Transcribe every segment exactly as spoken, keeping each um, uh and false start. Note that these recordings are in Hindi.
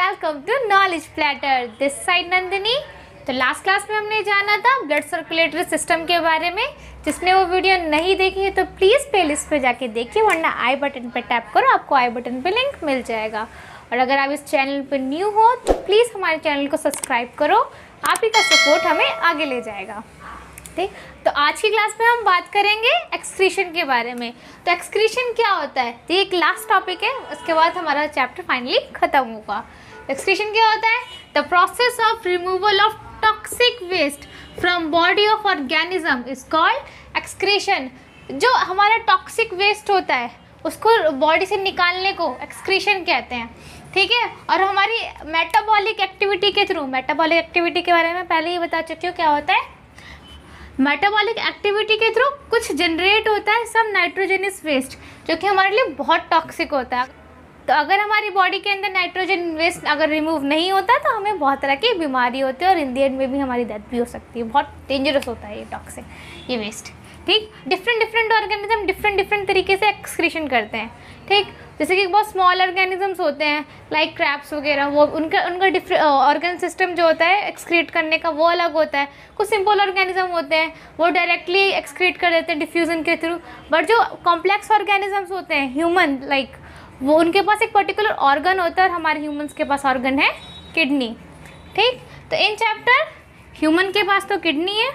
Welcome to knowledge platter. This side Nandini. तो लास्ट क्लास में हमने जाना था ब्लड सर्कुलेटरी सिस्टम के बारे में। जिसने वो वीडियो नहीं देखी है तो प्लीज़ प्लेलिस्ट पे जाके देखिए, वरना आई बटन पे टैप करो, आपको आई बटन पे लिंक मिल जाएगा। और अगर आप इस चैनल पे न्यू हो तो प्लीज़ हमारे चैनल को सब्सक्राइब करो, आप ही का सपोर्ट हमें आगे ले जाएगा। ठीक, तो आज की क्लास में हम बात करेंगे एक्सक्रीशन के बारे में। तो एक्सक्रीशन क्या होता है, तो ये एक लास्ट टॉपिक है, उसके बाद हमारा चैप्टर फाइनली खत्म होगा। एक्सक्रीशन क्या होता है? The process of removal of toxic waste from body of organism is called excretion. जो हमारा टॉक्सिक वेस्ट होता है उसको बॉडी से निकालने को एक्सक्रीशन कहते हैं। ठीक है, और हमारी मेटाबॉलिक एक्टिविटी के थ्रू, मेटाबॉलिक एक्टिविटी के बारे में पहले ही बता चुकी हूँ क्या होता है। मेटाबॉलिक एक्टिविटी के थ्रू कुछ जनरेट होता है सब नाइट्रोजनस वेस्ट, जो कि हमारे लिए बहुत टॉक्सिक होता है। तो अगर हमारी बॉडी के अंदर नाइट्रोजन वेस्ट अगर रिमूव नहीं होता तो हमें बहुत तरह की बीमारी होती है और इन द एंड में भी हमारी डेथ भी हो सकती है। बहुत डेंजरस होता है ये टॉक्सिक, ये वेस्ट। ठीक, different different organism different different तरीके से एक्सक्रीशन करते हैं। ठीक, जैसे कि बहुत स्मॉल ऑर्गेनिजम्स होते हैं लाइक क्रैब्स वगैरह, वो उनका उनका डिफरेंट ऑर्गन सिस्टम जो होता है एक्सक्रीट करने का वो अलग होता है। कुछ सिंपल ऑर्गेनिज्म होते हैं वो डायरेक्टली एक्सक्रीट कर देते हैं डिफ्यूज़न के थ्रू। बट जो कॉम्प्लेक्स ऑर्गेनिजम्स होते हैं ह्यूमन लाइक, वो उनके पास एक पर्टिकुलर ऑर्गन होता है, और हमारे ह्यूमंस के पास ऑर्गन है किडनी। ठीक, तो इन चैप्टर ह्यूमन के पास तो किडनी है,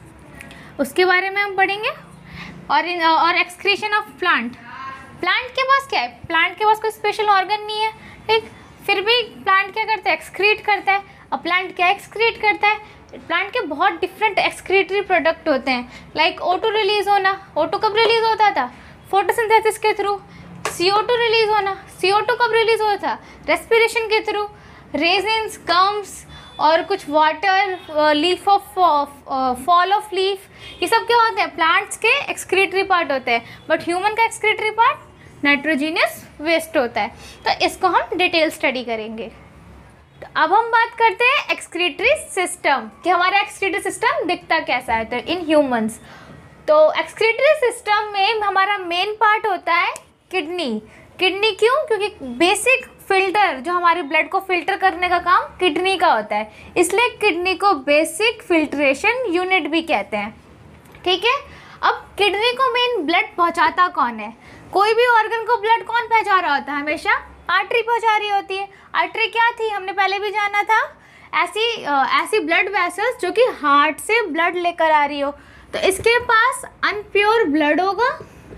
उसके बारे में हम पढ़ेंगे। और इन और एक्सक्रीशन ऑफ प्लांट, प्लांट के पास क्या है? प्लांट के पास कोई स्पेशल ऑर्गन नहीं है। ठीक, फिर भी प्लांट क्या करता है? एक्सक्रीट करता है। और प्लांट क्या एक्सक्रीट करता है? प्लांट के बहुत डिफरेंट एक्सक्रीटरी प्रोडक्ट होते हैं लाइक ओटो रिलीज होना। ओटो कब रिलीज होता था? फोटोसिंथेसिस के through. C O two release होना, सी ओ टू कब रिलीज होता था? रेस्पिरेशन के थ्रू। रेजिन्स, गम्स और कुछ water, leaf of fall of leaf, ये सब क्या होते हैं? प्लांट्स के एक्सक्रीटरी पार्ट होते हैं। बट ह्यूमन का एक्सक्रीटरी पार्ट नाइट्रोजीनियस वेस्ट होता है। तो इसको हम डिटेल स्टडी करेंगे। तो अब हम बात करते हैं एक्सक्रीटरी सिस्टम, कि हमारा एक्सक्रीटरी सिस्टम दिखता कैसा है। तो इन ह्यूमंस, तो एक्सक्रीटरी सिस्टम में हमारा मेन पार्ट होता है किडनी। किडनी क्यों? क्योंकि बेसिक फिल्टर जो हमारे ब्लड को फिल्टर करने का काम किडनी का होता है, इसलिए किडनी को बेसिक फिल्ट्रेशन यूनिट भी कहते हैं। ठीक है, अब किडनी को मेन ब्लड पहुंचाता कौन है? कोई भी ऑर्गन को ब्लड कौन पहुंचा रहा होता है? हमेशा आर्टरी पहुंचा रही होती है। आर्टरी क्या थी? हमने पहले भी जाना था, ऐसी आ, ऐसी ब्लड वेसल्स जो कि हार्ट से ब्लड लेकर आ रही हो। तो इसके पास अनप्योर ब्लड होगा,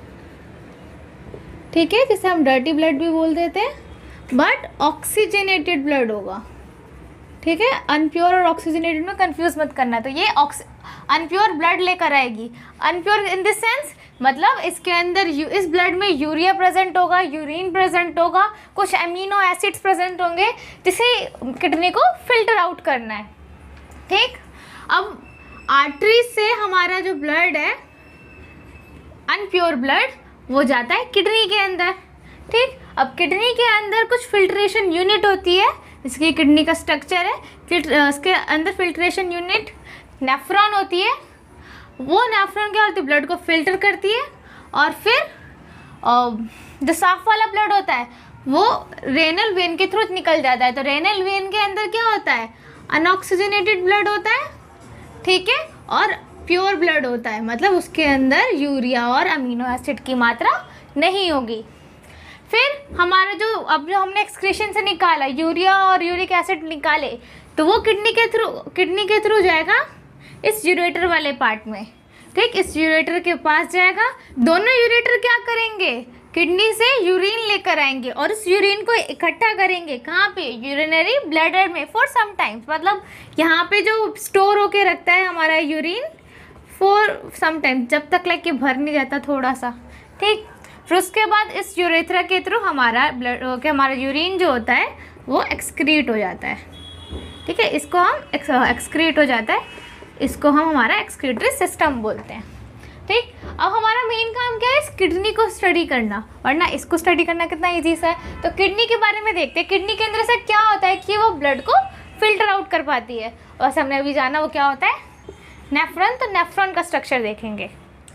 ठीक है, जिसे हम डर्टी ब्लड भी बोल देते हैं, बट ऑक्सीजनेटेड ब्लड होगा। ठीक है, अनप्योर और ऑक्सीजनेटेड में कंफ्यूज मत करना। तो ये अनप्योर ब्लड लेकर आएगी। अनप्योर इन दिस सेंस मतलब इसके अंदर इस ब्लड में यूरिया प्रेजेंट होगा, यूरिन प्रेजेंट होगा, कुछ अमीनो एसिड्स प्रेजेंट होंगे, जिसे किडनी को फिल्टर आउट करना है। ठीक, अब आर्टरी से हमारा जो ब्लड है अनप्योर ब्लड वो जाता है किडनी के अंदर। ठीक, अब किडनी के अंदर कुछ फिल्ट्रेशन यूनिट होती है, इसकी किडनी का स्ट्रक्चर है। इसके अंदर फिल्ट्रेशन यूनिट नेफ्रॉन होती है। वो नेफ्रॉन क्या होती है? ब्लड को फिल्टर करती है। और फिर जो साफ वाला ब्लड होता है वो रेनल वेन के थ्रू निकल जाता है। तो रेनल वेन के अंदर क्या होता है? अनऑक्सीजनेटेड ब्लड होता है, ठीक है, और प्योर ब्लड होता है, मतलब उसके अंदर यूरिया और अमीनो एसिड की मात्रा नहीं होगी। फिर हमारा जो अब जो हमने एक्सक्रीशन से निकाला यूरिया और यूरिक एसिड निकाले, तो वो किडनी के थ्रू किडनी के थ्रू जाएगा इस यूरेटर वाले पार्ट में। ठीक, इस यूरेटर के पास जाएगा। दोनों यूरेटर क्या करेंगे? किडनी से यूरिन लेकर आएंगे और इस यूरिन को इकट्ठा करेंगे। कहाँ पे? यूरिनरी ब्लैडर में फॉर सम टाइम्स, मतलब यहाँ पे जो स्टोर होके रखता है हमारा यूरिन फॉर सम टाइम, जब तक लाइक कि भर नहीं जाता थोड़ा सा। ठीक, फिर उसके बाद इस यूरेथ्रा के थ्रू हमारा ब्लड के हमारा यूरिन जो होता है वो एक्सक्रीट हो जाता है। ठीक है, इसको हम एक्सक्रीट हो जाता है, इसको हम हमारा एक्सक्रीटरी सिस्टम बोलते हैं। ठीक, अब हमारा मेन काम क्या है? इस किडनी को स्टडी करना, वरना इसको स्टडी करना कितना ईजी सा है। तो किडनी के बारे में देखते हैं। किडनी के अंदर से क्या होता है कि वो ब्लड को फिल्टर आउट कर पाती है। और हमने अभी जाना वो क्या होता है? नेफ्रॉन। तो नेफ्रॉन का स्ट्रक्चर देखेंगे।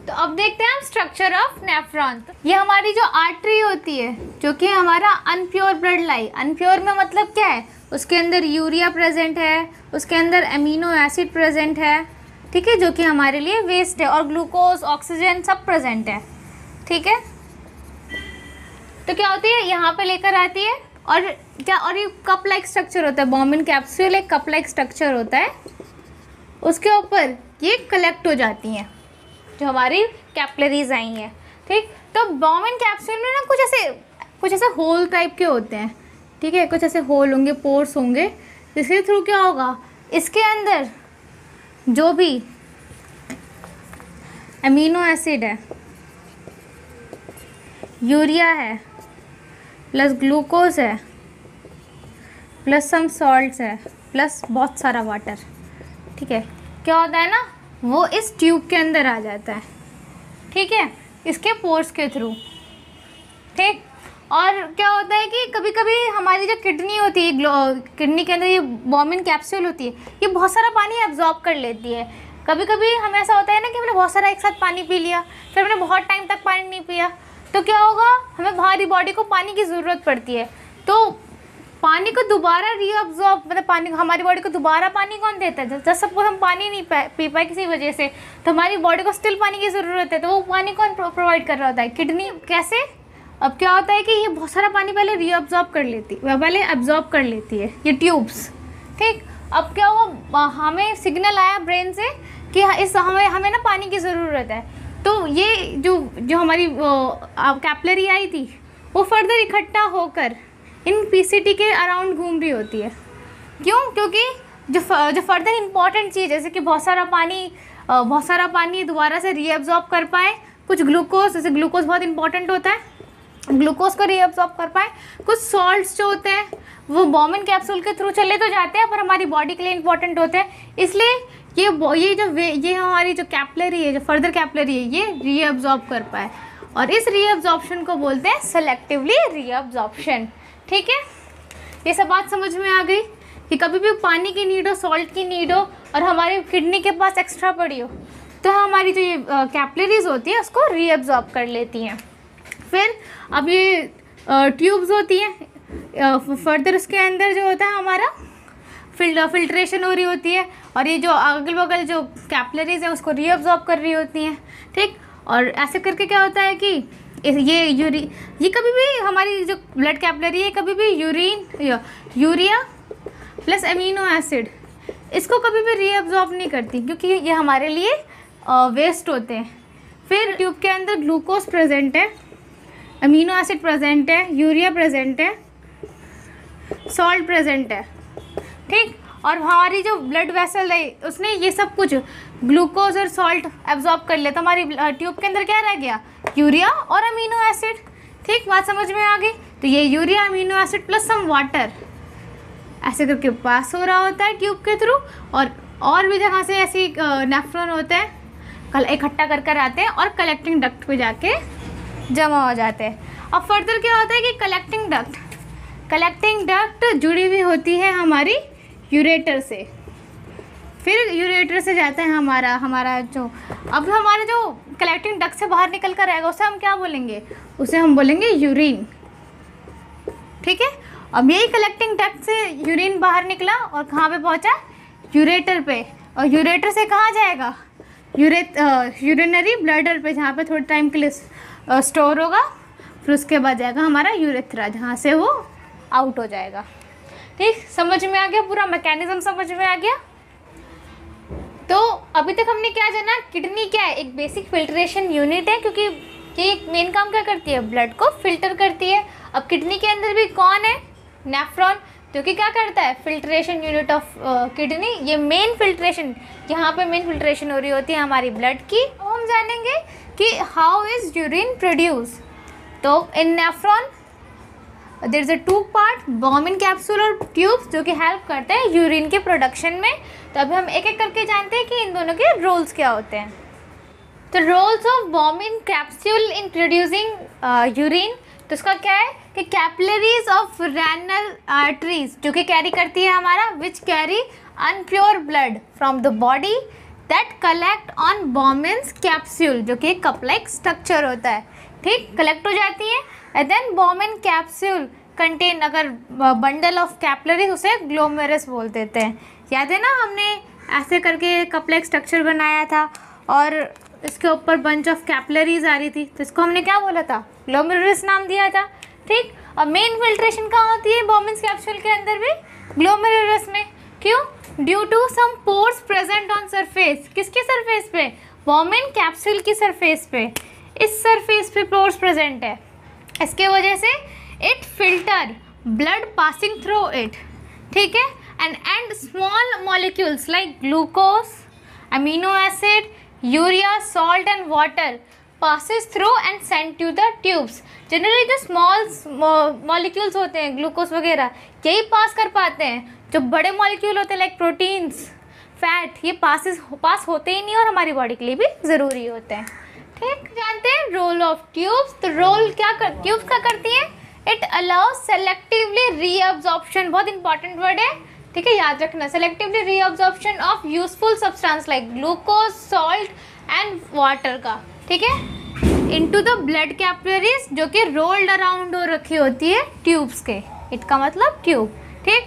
तो अब देखते हैं हम स्ट्रक्चर ऑफ नेफ्रॉन। ये हमारी जो आर्टरी होती है जो कि हमारा अनप्योर ब्लड लाई, अनप्योर में मतलब क्या है, उसके अंदर यूरिया प्रेजेंट है, उसके अंदर अमीनो एसिड प्रेजेंट है, ठीक है, जो कि हमारे लिए वेस्ट है, और ग्लूकोज ऑक्सीजन सब प्रेजेंट है, ठीक है। तो क्या होती है, यहाँ पे लेकर आती है और क्या, और ये कप लाइक स्ट्रक्चर होता है, बॉम्बिन कैप्सूल एक कप लाइक स्ट्रक्चर होता है, उसके ऊपर ये कलेक्ट हो जाती हैं जो हमारी कैपिलरीज आई हैं, ठीक। तो बॉम्बिन कैप्सूल में ना कुछ ऐसे कुछ ऐसे होल टाइप के होते हैं, ठीक है, कुछ ऐसे होल होंगे, पोर्स होंगे, जिसके थ्रू क्या होगा, इसके अंदर जो भी अमीनो एसिड है, यूरिया है, प्लस ग्लूकोज है, प्लस सम सॉल्ट्स है, प्लस बहुत सारा वाटर, ठीक है, क्या होता है ना, वो इस ट्यूब के अंदर आ जाता है, ठीक है, इसके पोर्स के थ्रू, ठीक। और क्या होता है कि कभी कभी हमारी जो किडनी होती है, किडनी के अंदर ये बॉम्बिन कैप्सूल होती है, ये बहुत सारा पानी एब्जॉर्ब कर लेती है। कभी कभी हमें ऐसा होता है ना कि हमने बहुत सारा एक साथ पानी पी लिया, फिर हमने बहुत टाइम तक पानी नहीं पिया, तो क्या होगा, हमें हमारी बॉडी को पानी की ज़रूरत पड़ती है। तो पानी को दोबारा रीअब्जॉर्ब, मतलब पानी हमारी बॉडी को दोबारा पानी कौन देता है, जब सपोज हम पानी नहीं पी पाए किसी वजह से, तो हमारी बॉडी को स्टिल पानी की ज़रूरत है, तो वो पानी कौन प्रोवाइड कर रहा होता है, किडनी। कैसे, अब क्या होता है कि ये बहुत सारा पानी पहले रीअब्जॉर्ब कर लेती है, पहले एब्जॉर्ब कर लेती है ये ट्यूब्स, ठीक। अब क्या हुआ, हमें सिग्नल आया ब्रेन से कि इस हमें हमें ना पानी की ज़रूरत है, तो ये जो जो हमारी कैपिलरी आई थी वो फर्दर इकट्ठा होकर इन पीसीटी के अराउंड घूम रही होती है। क्यों, क्योंकि जो जो फर्दर इम्पॉर्टेंट चीज़, जैसे कि बहुत सारा पानी बहुत सारा पानी दोबारा से रीअब्जॉर्ब कर पाए, कुछ ग्लूकोज, जैसे ग्लूकोज बहुत इंपॉर्टेंट होता है, ग्लूकोज को रीअब्जॉर्ब कर पाए, कुछ सॉल्ट्स जो होते हैं वो बॉम्बिन कैप्सूल के थ्रू चले तो जाते हैं पर हमारी बॉडी के लिए इंपॉर्टेंट होते हैं, इसलिए ये ये जो ये हमारी जो कैपिलरी है, जो फर्दर कैपिलरी है, ये रीअब्जॉर्ब कर पाए, और इस रीअब्जॉर्प्शन को बोलते हैं सेलेक्टिवली रीअब्जॉर्प्शन, ठीक है। ये सब बात समझ में आ गई कि कभी भी पानी की नीड हो, सॉल्ट की नीड हो, और हमारी किडनी के पास एक्स्ट्रा पड़ी हो, तो हमारी जो ये कैपिलरीज होती है उसको रीअब्जॉर्ब कर लेती हैं। फिर अब ये ट्यूब्स होती हैं, फर्दर उसके अंदर जो होता है हमारा फिल्टर फिल्ट्रेशन हो रही होती है, और ये जो अगल बगल जो कैपिलरीज हैं उसको रीअब्जॉर्ब कर रही होती हैं, ठीक। और ऐसे करके क्या होता है कि ये यूरी ये कभी भी हमारी जो ब्लड कैपिलरी है कभी भी urine urea plus amino acid इसको कभी भी रीअब्जॉर्ब नहीं करती, क्योंकि ये हमारे लिए वेस्ट होते हैं। फिर ट्यूब के अंदर ग्लूकोज प्रेजेंट है, अमीनो एसिड प्रेजेंट है, यूरिया प्रेजेंट है, सॉल्ट प्रेजेंट है, ठीक। और हमारी जो ब्लड वेसल है उसने ये सब कुछ ग्लूकोज और सॉल्ट एब्जॉर्ब कर लिया, तो हमारी ट्यूब के अंदर क्या रह गया, यूरिया और अमीनो एसिड, ठीक। बात समझ में आ गई। तो ये urea, amino acid plus some water ऐसे करके पास हो रहा होता है ट्यूब के थ्रू, और और भी जगह से ऐसी नेफ्रॉन होते हैं, कल इकट्ठा कर कर आते हैं और कलेक्टिंग डक्ट पे जाके जमा हो जाते हैं। अब फर्दर क्या होता है कि कलेक्टिंग डक्ट कलेक्टिंग डक्ट जुड़ी हुई होती है हमारी यूरेटर से, फिर यूरेटर से जाता है हमारा हमारा जो अब हमारा जो कलेक्टिंग डक्ट से बाहर निकल कर आएगा उसे हम क्या बोलेंगे, उसे हम बोलेंगे यूरिन, ठीक है। अब यही कलेक्टिंग डक्ट से यूरिन बाहर निकला और कहाँ पे पहुँचा, यूरेटर पे, और यूरेटर से कहाँ जाएगा, यूरेट यूरिनरी ब्लैडर पे, जहाँ पे थोड़े टाइम के लिए स्टोर होगा, फिर उसके बाद जाएगा हमारा यूरेथ्रा, जहाँ से वो आउट हो जाएगा, ठीक। समझ में आ गया, पूरा मैकेनिज्म समझ में आ गया। तो अभी तक हमने क्या जाना, किडनी क्या है, एक बेसिक फिल्ट्रेशन यूनिट है, क्योंकि ये मेन काम क्या करती है, ब्लड को फिल्टर करती है। अब किडनी के अंदर भी कौन है, नेफ्रॉन, जो कि क्या करता है, फिल्ट्रेशन यूनिट ऑफ किडनी। ये मेन फिल्ट्रेशन, यहाँ पे मेन फिल्ट्रेशन हो रही होती है हमारी ब्लड की। अब हम जानेंगे कि हाउ इज यूरिन प्रोड्यूस। तो in nephron there is a two part, Bowman capsule और ट्यूब्स, जो कि हेल्प करते हैं यूरिन के प्रोडक्शन में। तो अभी हम एक एक करके जानते हैं कि इन दोनों के रोल्स क्या होते हैं। तो roles of Bowman capsule in producing urine, तो इसका क्या है कि कैपिलरीज ऑफ रेनल आर्टरीज, जो कि कैरी करती है हमारा which carry impure blood from the body that collect on Bowman's capsule, जो कि कप लाइक स्ट्रक्चर होता है, ठीक, कलेक्ट हो जाती है। And then Bowman capsule contain, अगर बंडल ऑफ कैपलरीज उसे ग्लोमेरुलस बोल देते हैं। याद है ना, हमने ऐसे करके कप लाइक स्ट्रक्चर बनाया था और इसके ऊपर बंच ऑफ कैपलरीज आ रही थी, तो इसको हमने क्या बोला था, ग्लोमेरुलस नाम दिया था, ठीक। और मेन फिल्ट्रेशन कहाँ होती है बॉमेन्स कैप्सूल के अंदर भी, ग्लोमेरुलस में। क्यों? Due to some pores present on surface, किसके सरफेस पे, बॉमेन कैप्सूल की सरफेस पे, इस सरफेस पे पोर्स प्रेजेंट है, इसके वजह से it filter blood passing through it, ठीक है। And and small molecules like glucose, amino acid, urea, salt and water passes through and sent to the tubes। Generally जो स्मॉल मॉलिक्यूल्स होते हैं, ग्लूकोज वगैरह, यही पास कर पाते हैं। जो बड़े मॉलिक्यूल होते हैं लाइक प्रोटीन्स, फैट, ये पासिस पास होते ही नहीं और हमारी बॉडी के लिए भी ज़रूरी होते हैं, ठीक। जानते हैं रोल ऑफ ट्यूब्स, तो रोल क्या कर ट्यूब्स क्या करती है, इट अलाउज सेलेक्टिवली रीअब्जॉर्प्शन, बहुत इंपॉर्टेंट वर्ड है, ठीक है, याद रखना, selectively reabsorption of useful substance like glucose, salt and water का, ठीक है, इनटू द ब्लड कैपिलरीज, जो कि रोल्ड अराउंड हो रखी होती है ट्यूब्स के, इसका मतलब ट्यूब, ठीक।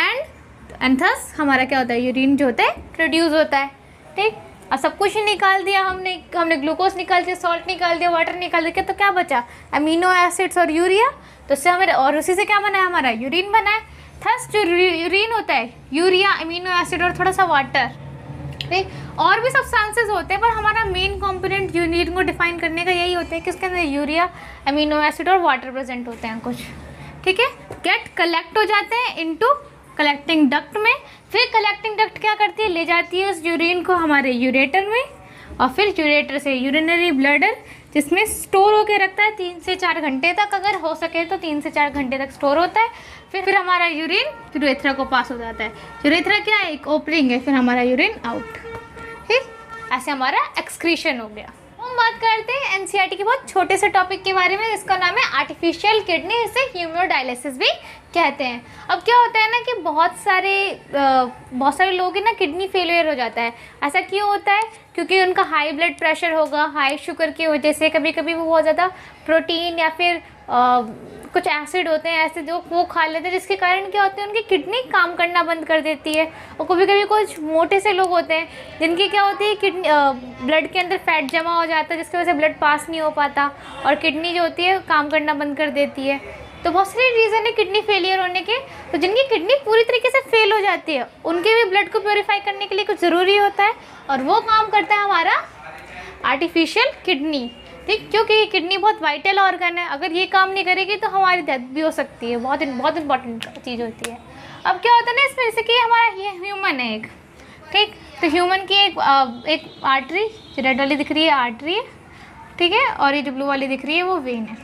एंड एंड थस हमारा क्या होता है, यूरिन जो होता है प्रोड्यूस होता है, ठीक। और सब कुछ ही निकाल दिया हमने हमने ग्लूकोज निकाल दिया, सॉल्ट निकाल दिया, वाटर निकाल दिया, तो क्या बचा, अमीनो एसिड्स और यूरिया, तो उससे हमें, और उसी से क्या बना है, हमारा यूरिन बना है। थस जो यूरिन होता है, यूरिया, अमीनो एसिड और थोड़ा सा वाटर, ठीक। और भी सब्सटेंसेस होते हैं, पर हमारा मेन कंपोनेंट यूरिन को डिफाइन करने का यही होता है कि उसके अंदर यूरिया, अमीनो एसिड और वाटर प्रेजेंट होते हैं कुछ, ठीक है। गेट कलेक्ट हो जाते हैं इनटू कलेक्टिंग डक्ट में, फिर कलेक्टिंग डक्ट क्या करती है, ले जाती है उस यूरिन को हमारे यूरेटर में, और फिर यूरेटर से यूरिनरी ब्लैडर, जिसमें स्टोर होकर रखता है तीन से चार घंटे तक, अगर हो सके तो तीन से चार घंटे तक स्टोर होता है। फिर फिर हमारा यूरिन यूरेथ्रा को पास हो जाता है। यूरेथ्रा क्या है, एक ओपनिंग है, फिर हमारा यूरिन आउट, ठीक, ऐसे हमारा एक्सक्रीशन हो गया। हम बात करते हैं एनसीईआरटी के बहुत छोटे से टॉपिक के बारे में, जिसका नाम है आर्टिफिशियल किडनी, इसे हीमोडायलिसिस भी कहते हैं। अब क्या होता है ना कि बहुत सारे आ, बहुत सारे लोग हैं ना, किडनी फेलियर हो जाता है। ऐसा क्यों होता है, क्योंकि उनका हाई ब्लड प्रेशर होगा, हाई शुगर की वजह से, कभी कभी वो बहुत ज़्यादा प्रोटीन या फिर आ, कुछ एसिड होते हैं ऐसे जो वो खा लेते हैं, जिसके कारण क्या होते हैं, उनकी किडनी काम करना बंद कर देती है। और कभी कभी कुछ मोटे से लोग होते हैं जिनकी क्या होती है, किडनी ब्लड के अंदर फैट जमा हो जाता है, जिसकी वजह से ब्लड पास नहीं हो पाता और किडनी जो होती है काम करना बंद कर देती है। तो बहुत सारे रीज़न है किडनी फेलियर होने के। तो जिनकी किडनी पूरी तरीके से फेल हो जाती है, उनके भी ब्लड को प्योरीफाई करने के लिए कुछ ज़रूरी होता है, और वो काम करता है हमारा आर्टिफिशियल किडनी, ठीक। क्योंकि ये किडनी बहुत वाइटल ऑर्गन है, अगर ये काम नहीं करेगी तो हमारी डेथ भी हो सकती है, बहुत बहुत इंपॉर्टेंट चीज़ होती है। अब क्या होता है ना इसमें, जैसे कि हमारा ये ह्यूमन है एक, ठीक, तो ह्यूमन की एक एक आर्टरी, जो रेड वाली दिख रही है आर्टरी है, ठीक है, और ये जो ब्लू वाली दिख रही है वो वेन है।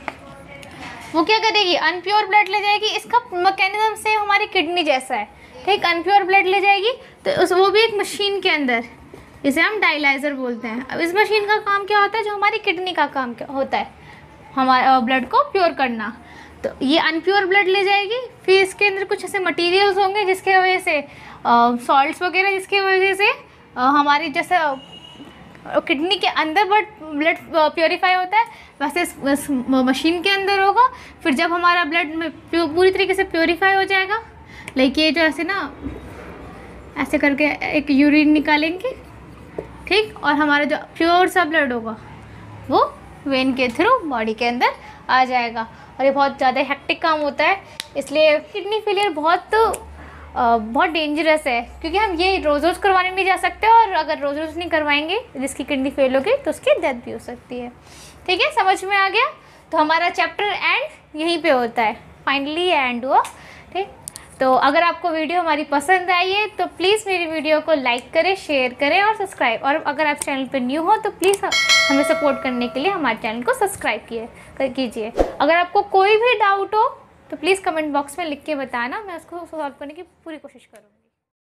वो क्या करेगी, अनप्योर ब्लड ले जाएगी, इसका मैकेनिज्म से हमारी किडनी जैसा है, ठीक, अनप्योर ब्लड ले जाएगी, तो उस वो भी एक मशीन के अंदर, इसे हम डायलाइज़र बोलते हैं। अब इस मशीन का काम क्या होता है, जो हमारी किडनी का काम क्या होता है, हमारा ब्लड को प्योर करना। तो ये अनप्योर ब्लड ले जाएगी, फिर इसके अंदर कुछ ऐसे मटेरियल्स होंगे जिसके वजह से सॉल्ट्स वगैरह, जिसकी वजह से आ, हमारी जैसे किडनी के अंदर ब्लड प्योरीफाई होता है, वैसे इस, इस मशीन के अंदर होगा। फिर जब हमारा ब्लड में पूरी तरीके से प्योरीफाई हो जाएगा, लाइक ये जो ऐसे ना ऐसे करके एक यूरिन निकालेंगे, ठीक, और हमारा जो प्योर सा ब्लड होगा वो वेन के थ्रू बॉडी के अंदर आ जाएगा। और ये बहुत ज़्यादा हेक्टिक काम होता है, इसलिए किडनी फेलियर बहुत आ, बहुत डेंजरस है, क्योंकि हम ये रोज़ रोज़ करवाने नहीं जा सकते, और अगर रोज़ रोज़ नहीं करवाएंगे जिसकी किडनी फेल होगी तो उसकी डेथ भी हो सकती है, ठीक है। समझ में आ गया? तो हमारा चैप्टर एंड यहीं पे होता है, फाइनली एंड हुआ, ठीक। तो अगर आपको वीडियो हमारी पसंद आई है तो प्लीज़ मेरी वीडियो को लाइक करें, शेयर करें और सब्सक्राइब, और अगर आप चैनल पर न्यू हो तो प्लीज़ हमें सपोर्ट करने के लिए हमारे चैनल को सब्सक्राइब किए कीजिए। अगर आपको कोई भी डाउट हो तो प्लीज़ कमेंट बॉक्स में लिख के बताना, मैं उसको सॉल्व करने की पूरी कोशिश करूँगी।